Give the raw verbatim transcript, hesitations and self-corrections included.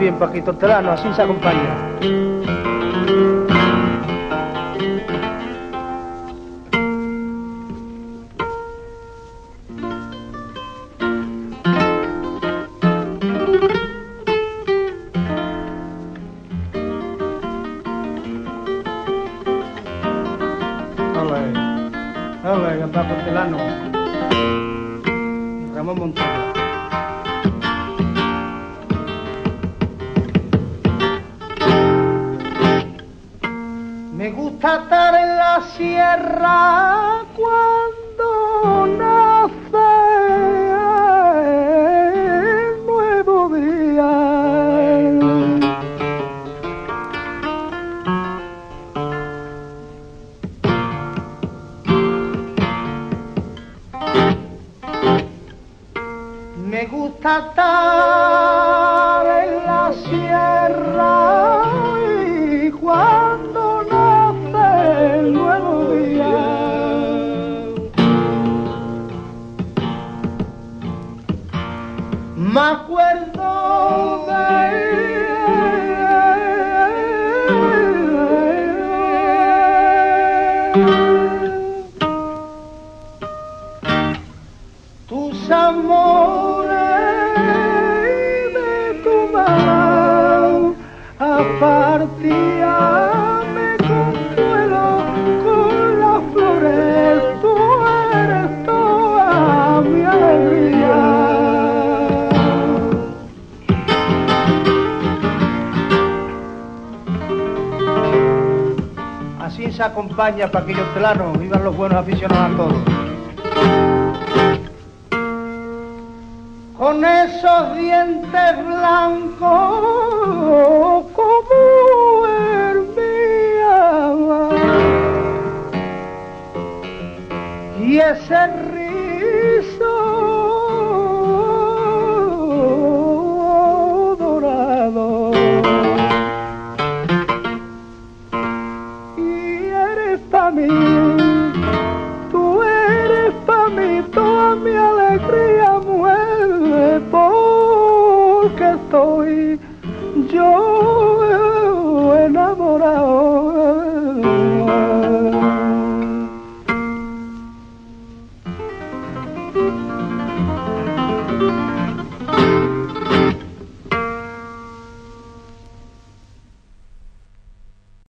bien, Paquito Hortelano, así se acompaña. Hola, que Paco Hortelano. Ramón Montero. Me gusta estar en la sierra cuando nace el nuevo día. Me gusta estar en la sierra y cuando nace el nuevo día. Me acuerdo de tus amores y de tu mano apartía me consuelo con las flores, tú eres toda mi alegría. Así se acompaña Paquillo Hortelano, vivan los buenos aficionados a todos. Con esos dientes blancos como hermía y ese rizo dorado y eres pa' mí